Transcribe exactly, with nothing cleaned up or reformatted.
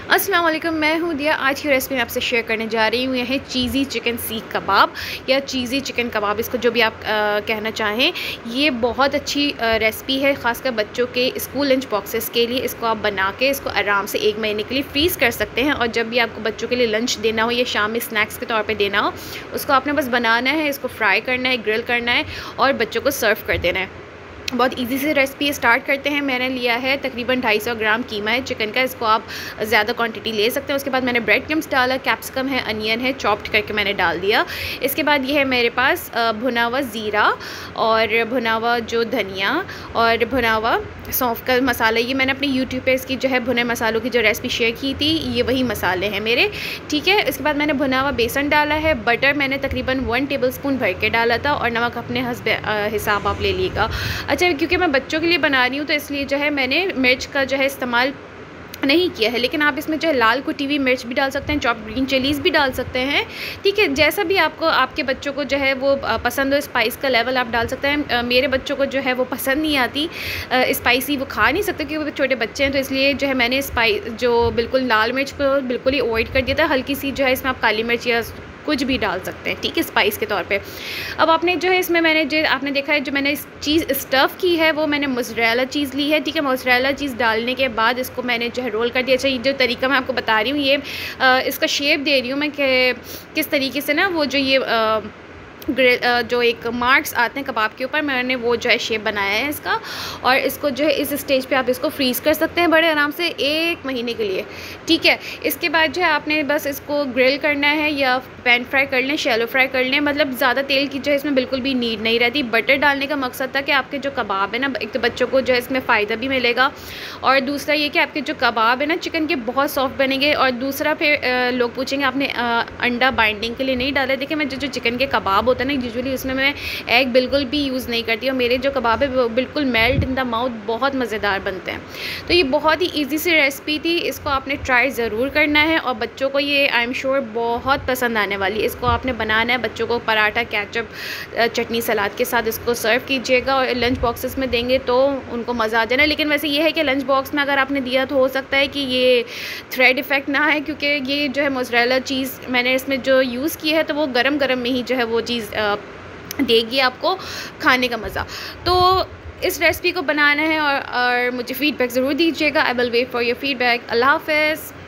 अस्सलाम वालेकुम, मैं हूँ दिया। आज की रेसिपी मैं आपसे शेयर करने जा रही हूँ। यह है चीज़ी चिकन सीख कबाब या चीज़ी चिकन कबाब, इसको जो भी आप आ, कहना चाहें। ये बहुत अच्छी रेसिपी है, ख़ासकर बच्चों के स्कूल लंच बॉक्सेस के लिए। इसको आप बना के इसको आराम से एक महीने के लिए फ्रीज़ कर सकते हैं, और जब भी आपको बच्चों के लिए लंच देना हो या शाम में स्नैक्स के तौर पर देना हो, उसको आपने बस बनाना है, इसको फ्राई करना है, ग्रिल करना है और बच्चों को सर्व कर देना है। बहुत इजी से रेसिपी स्टार्ट करते हैं। मैंने लिया है तकरीबन ढाई सौ ग्राम कीमा है चिकन का। इसको आप ज़्यादा क्वांटिटी ले सकते हैं। उसके बाद मैंने ब्रेड क्रम्स डाला, कैप्सिकम है, अनियन है, चॉप्ड करके मैंने डाल दिया। इसके बाद ये है मेरे पास भुना हुआ ज़ीरा और भुना हुआ जो धनिया और भुना हुआ सौंफ का मसाला। ये मैंने अपने यूट्यूब पे इसकी जो है भुने मसालों की जो रेसिपी शेयर की थी, ये वही मसाले हैं मेरे, ठीक है। इसके बाद मैंने भुना हुआ बेसन डाला है। बटर मैंने तकरीबन वन टेबल स्पून भर के डाला था, और नमक अपने हस्बे हिसाब आप ले लीजिएगा। अच्छा, क्योंकि मैं बच्चों के लिए बना रही हूँ तो इसलिए जो है मैंने मिर्च का जो है इस्तेमाल नहीं किया है, लेकिन आप इसमें जो है लाल कुटी हुई मिर्च भी डाल सकते हैं, चॉप ग्रीन चिलीज़ भी डाल सकते हैं, ठीक है। जैसा भी आपको आपके बच्चों को जो है वो पसंद हो, स्पाइस का लेवल आप डाल सकते हैं। मेरे बच्चों को जो है वो पसंद नहीं आती स्पाइसी, वो खा नहीं सकते क्योंकि वो छोटे बच्चे हैं, तो इसलिए जो है मैंने स्पाइस जो बिल्कुल लाल मिर्च को बिल्कुल ही अवॉइड कर दिया था। हल्की सी जो है इसमें आप काली मिर्च या कुछ भी डाल सकते हैं, ठीक है, स्पाइस के तौर पे। अब आपने जो है इसमें मैंने जो आपने देखा है, जो मैंने इस चीज़ स्टफ़ की है वो मैंने मोज़रेला चीज़ ली है, ठीक है। मोज़रेला चीज़ डालने के बाद इसको मैंने जो है रोल कर दिया। अच्छा, ये जो तरीका मैं आपको बता रही हूँ, ये आ, इसका शेप दे रही हूँ मैं कि किस तरीके से ना वो जो ये आ, ग्रिल जो एक मार्क्स आते हैं कबाब के ऊपर, मैंने वो जो है शेप बनाया है इसका। और इसको जो है इस स्टेज पे आप इसको फ्रीज़ कर सकते हैं बड़े आराम से एक महीने के लिए, ठीक है। इसके बाद जो है आपने बस इसको ग्रिल करना है या पैन फ्राई कर लें, शैलो फ्राई कर लें, मतलब ज़्यादा तेल की जो है इसमें बिल्कुल भी नीड नहीं रहती। बटर डालने का मकसद था कि आपके जो कबाब है ना, एक तो बच्चों को जो है इसमें फ़ायदा भी मिलेगा, और दूसरा ये कि आपके जो कबाब है ना चिकन के बहुत सॉफ्ट बनेंगे। और दूसरा फिर लोग पूछेंगे आपने अंडा बाइंडिंग के लिए नहीं डाला। देखिए, मैं जो जो चिकन के कबाब होता है ना, यूजुअली उसमें मैं एग बिल्कुल भी यूज़ नहीं करती, और मेरे जो कबाब है वो बिल्कुल मेल्ट इन द माउथ बहुत मज़ेदार बनते हैं। तो ये बहुत ही इजी सी रेसिपी थी, इसको आपने ट्राई ज़रूर करना है, और बच्चों को ये आई एम श्योर बहुत पसंद आने वाली है। इसको आपने बनाना है, बच्चों को पराठा, केचप, चटनी, सलाद के साथ इसको सर्व कीजिएगा, और लंच बॉक्सेस में देंगे तो उनको मज़ा आ जाना। लेकिन वैसे ये है कि लंच बॉक्स में अगर आपने दिया तो हो सकता है कि ये थ्रेड इफ़ेक्ट ना है, क्योंकि ये जो है मोज़रेला चीज़ मैंने इसमें जो यूज़ की है, तो वो गरम गरम में ही जो है वो चीज़ देगी आपको खाने का मज़ा। तो इस रेसिपी को बनाना है, और, और मुझे फ़ीडबैक ज़रूर दीजिएगा। I will wait for your feedback. अल्लाह हाफ़िज़।